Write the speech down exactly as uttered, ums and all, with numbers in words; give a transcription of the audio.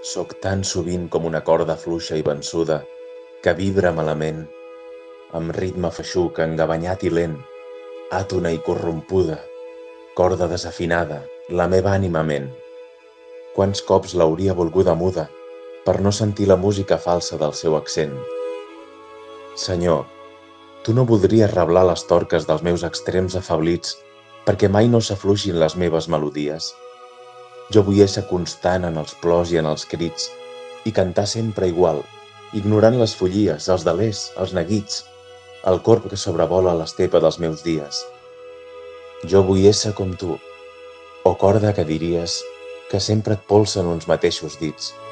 Soc tan sovint com una corda fluixa i vençuda, que vibra malament, amb ritme feixuc, engabanyat i lent, àtona i corrompuda, corda desafinada, la meva ànima ment. Quants cops l'hauria volguda muda, per no sentir la música falsa del seu accent. Senyor, tu no voldries reblar les torques dels meus extrems afablits, perquè mai no s'afluixin les meves melodies. Jo vull ésser constant en els plors i en els crits, i cantar sempre igual, ignorant les follies, els delers, els neguits, el corb que sobrevola l'estepa dels meus dies. Jo vull ésser com tu, o corda que diries que sempre et polsen uns mateixos dits.